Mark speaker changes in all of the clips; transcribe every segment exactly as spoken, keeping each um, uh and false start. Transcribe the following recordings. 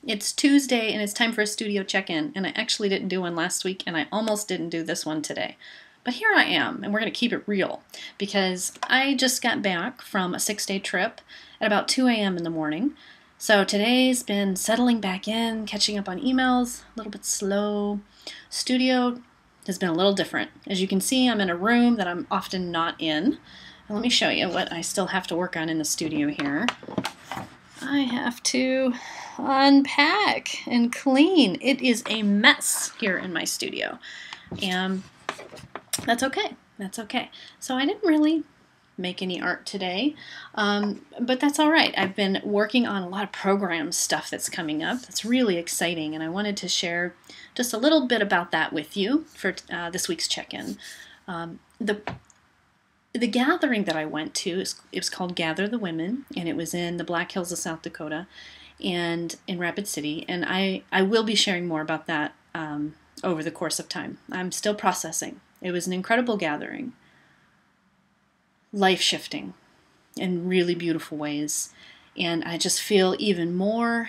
Speaker 1: It's Tuesday and it's time for a studio check-in, and I actually didn't do one last week and I almost didn't do this one today. But here I am, and we're going to keep it real because I just got back from a six-day trip at about two A M in the morning. So today's been settling back in, catching up on emails, a little bit slow. Studio has been a little different. As you can see, I'm in a room that I'm often not in. And let me show you what I still have to work on in the studio here. I have to unpack and clean. It is a mess here in my studio. And that's okay. That's okay. So I didn't really make any art today, um, but that's all right. I've been working on a lot of program stuff that's coming up. That's really exciting, and I wanted to share just a little bit about that with you for uh, this week's check-in. Um, the The gathering that I went to, is, it was called Gather the Women, and it was in the Black Hills of South Dakota and in Rapid City, and I, I will be sharing more about that um, over the course of time. I'm still processing. It was an incredible gathering, life-shifting in really beautiful ways, and I just feel even more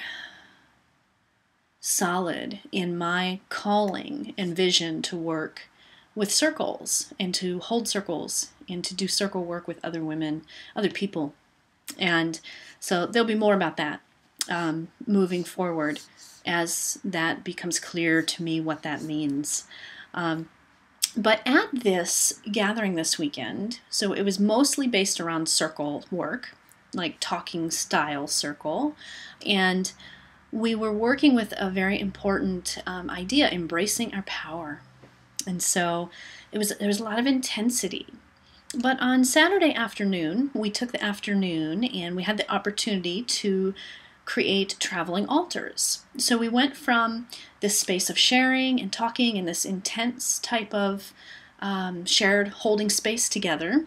Speaker 1: solid in my calling and vision to work with circles and to hold circles and to do circle work with other women, other people. And so there'll be more about that um, moving forward as that becomes clear to me what that means. Um, but at this gathering this weekend, so it was mostly based around circle work, like talking style circle, and we were working with a very important um, idea, embracing our power. And so it was there was a lot of intensity. But on Saturday afternoon, we took the afternoon and we had the opportunity to create traveling altars. So we went from this space of sharing and talking and this intense type of um, shared holding space together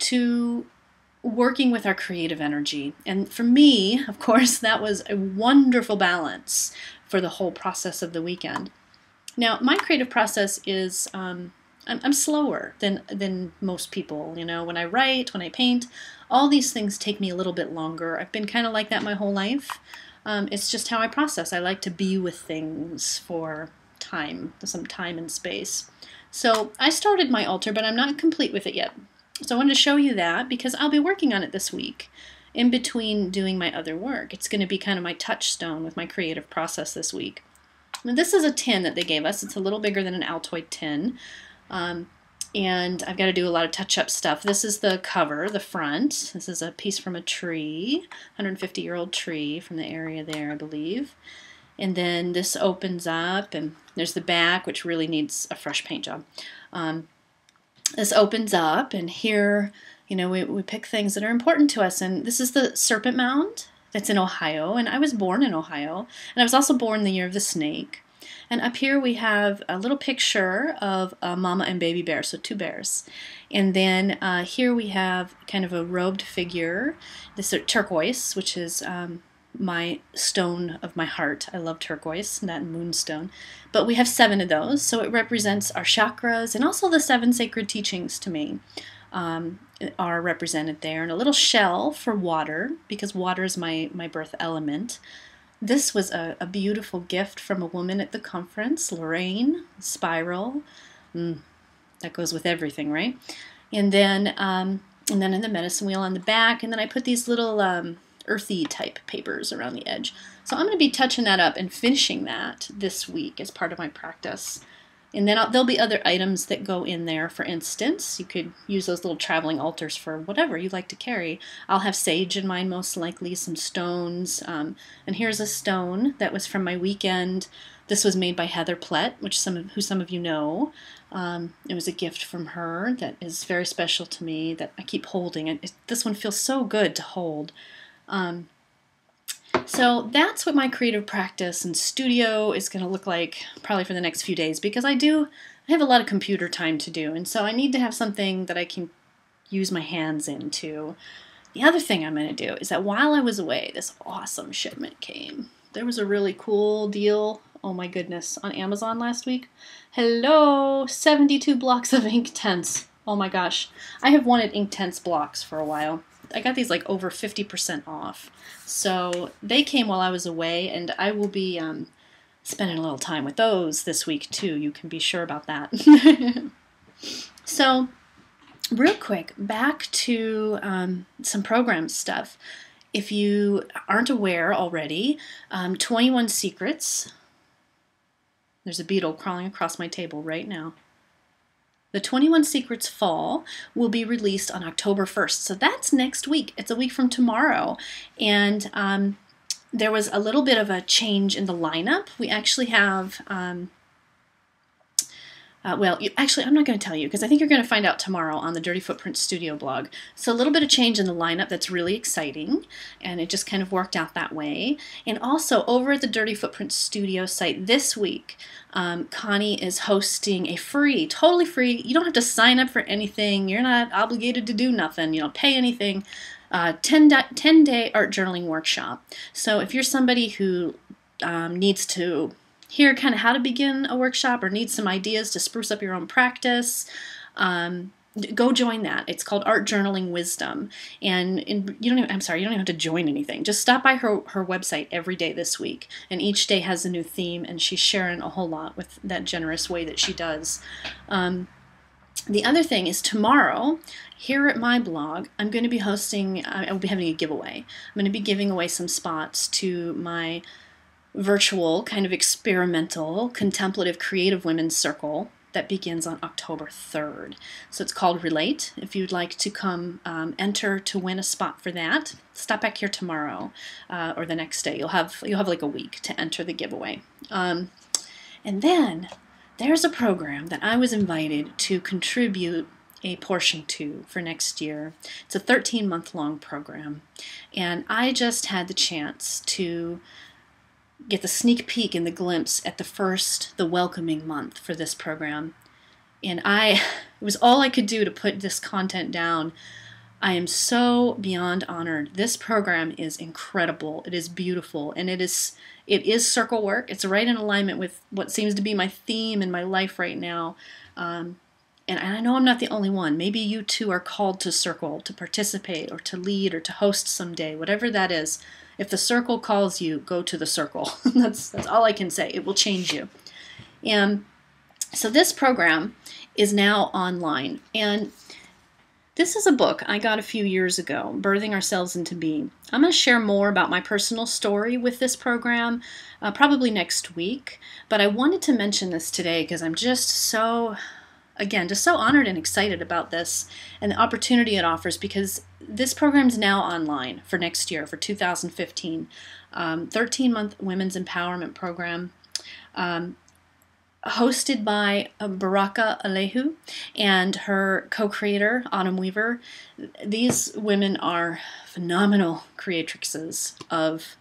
Speaker 1: to working with our creative energy. And for me, of course, that was a wonderful balance for the whole process of the weekend. Now, my creative process is, um, I'm, I'm slower than, than most people. You know, when I write, when I paint, all these things take me a little bit longer. I've been kind of like that my whole life. Um, it's just how I process. I like to be with things for time, some time and space. So I started my altar, but I'm not complete with it yet. So I wanted to show you that because I'll be working on it this week in between doing my other work. It's going to be kind of my touchstone with my creative process this week. Now, this is a tin that they gave us. It's a little bigger than an Altoid tin. Um, and I've got to do a lot of touch-up stuff. This is the cover, the front. This is a piece from a tree, one hundred fifty year old tree from the area there, I believe. And then this opens up, and there's the back, which really needs a fresh paint job. Um, this opens up, and here, you know, we, we pick things that are important to us. And this is the Serpent Mound. That's in Ohio, and I was born in Ohio, and I was also born the year of the snake. And up here we have a little picture of a mama and baby bear, so two bears. And then uh, here we have kind of a robed figure. This is turquoise, which is um, my stone of my heart. I love turquoise, that moonstone. But we have seven of those, so it represents our chakras and also the seven sacred teachings to me. Um, are represented there, and a little shell for water, because water is my, my birth element. This was a, a beautiful gift from a woman at the conference, Lorraine, spiral. Mm, that goes with everything, right? And then, um, and then in the medicine wheel on the back, and then I put these little um, earthy type papers around the edge. So I'm going to be touching that up and finishing that this week as part of my practice. And then I'll, there'll be other items that go in there. For instance, you could use those little traveling altars for whatever you like to carry. I'll have sage in mine most likely, some stones. Um, and here's a stone that was from my weekend. This was made by Heather Plett, which some of, who some of you know. Um, it was a gift from her that is very special to me that I keep holding. It, it, this one feels so good to hold. Um, So that's what my creative practice and studio is going to look like probably for the next few days, because I do, I have a lot of computer time to do, and so I need to have something that I can use my hands into. The other thing I'm going to do is that while I was away, this awesome shipment came. There was a really cool deal, oh my goodness, on Amazon last week. Hello, seventy-two blocks of Inktense. Oh my gosh, I have wanted Inktense blocks for a while. I got these like over fifty percent off. So they came while I was away, and I will be um, spending a little time with those this week too. You can be sure about that. So real quick, back to um, some program stuff. If you aren't aware already, um, twenty-one Secrets, there's a beetle crawling across my table right now. The twenty-one Secrets Fall will be released on October first. So that's next week. It's a week from tomorrow. And um, there was a little bit of a change in the lineup. We actually have... Um, Uh, well, you, actually, I'm not going to tell you because I think you're going to find out tomorrow on the Dirty Footprint Studio blog. So a little bit of change in the lineup that's really exciting, and it just kind of worked out that way. And also, over at the Dirty Footprint Studio site this week, um, Connie is hosting a free, totally free, you don't have to sign up for anything, you're not obligated to do nothing, you don't pay anything, uh, ten day art journaling workshop. So if you're somebody who um, needs to hear kind of how to begin a workshop or need some ideas to spruce up your own practice, um, go join that. It's called Art Journaling Wisdom. And in, you don't even, I'm sorry, you don't even have to join anything. Just stop by her, her website every day this week. And each day has a new theme, and she's sharing a whole lot with that generous way that she does. Um, the other thing is tomorrow, here at my blog, I'm going to be hosting, I will be having a giveaway. I'm going to be giving away some spots to my virtual, kind of experimental, contemplative, creative women's circle that begins on October third. So it's called Relate. If you'd like to come um, enter to win a spot for that, stop back here tomorrow uh, or the next day. You'll have you'll have like a week to enter the giveaway. Um, and then there's a program that I was invited to contribute a portion to for next year. It's a thirteen month long program, and I just had the chance to get the sneak peek and the glimpse at the first, the welcoming month for this program. And I, it was all I could do to put this content down. I am so beyond honored. This program is incredible. It is beautiful, and it is it is circle work. It's right in alignment with what seems to be my theme in my life right now. Um, and I know I'm not the only one. Maybe you too are called to circle, to participate, or to lead, or to host someday, whatever that is. If the circle calls you, go to the circle. that's, that's all I can say. It will change you. And so this program is now online. And this is a book I got a few years ago, Birthing Ourselves into Being. I'm going to share more about my personal story with this program uh, probably next week. But I wanted to mention this today because I'm just so... Again, just so honored and excited about this and the opportunity it offers, because this program is now online for next year, for two thousand fifteen. Um, thirteen month Women's Empowerment Program, um, hosted by uh, Baraka Alehu and her co-creator, Autumn Weaver. These women are phenomenal creatrixes of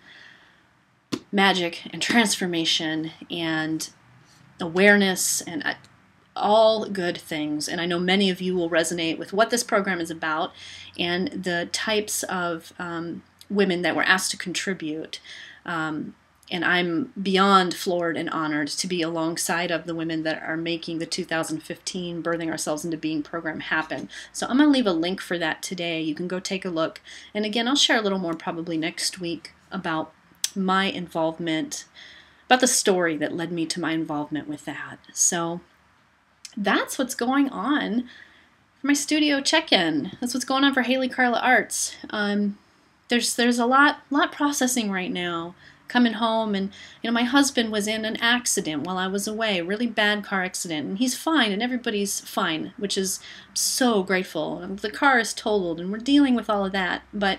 Speaker 1: magic and transformation and awareness and uh, all good things, and I know many of you will resonate with what this program is about and the types of um, women that were asked to contribute. Um, and I'm beyond floored and honored to be alongside of the women that are making the two thousand fifteen Birthing Ourselves into Being program happen. So I'm going to leave a link for that today. You can go take a look. And again, I'll share a little more probably next week about my involvement, about the story that led me to my involvement with that. So that's what's going on for my studio check-in. That's what's going on for Haley Carla Arts. Um, there's there's a lot lot processing right now. Coming home, and you know, my husband was in an accident while I was away, a really bad car accident, and he's fine, and everybody's fine, which is so grateful. The car is totaled, and we're dealing with all of that. But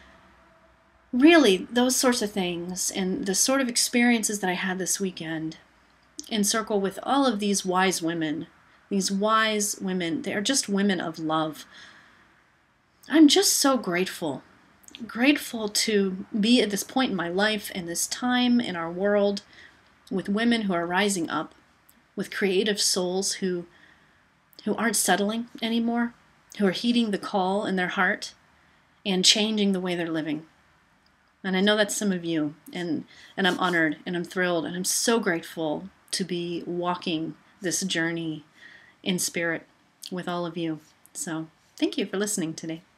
Speaker 1: really, those sorts of things, and the sort of experiences that I had this weekend, in circle with all of these wise women. These wise women, they are just women of love. I'm just so grateful. Grateful to be at this point in my life and this time in our world with women who are rising up, with creative souls who, who aren't settling anymore, who are heeding the call in their heart and changing the way they're living. And I know that's some of you, and, and I'm honored and I'm thrilled and I'm so grateful to be walking this journey in spirit with all of you. So thank you for listening today.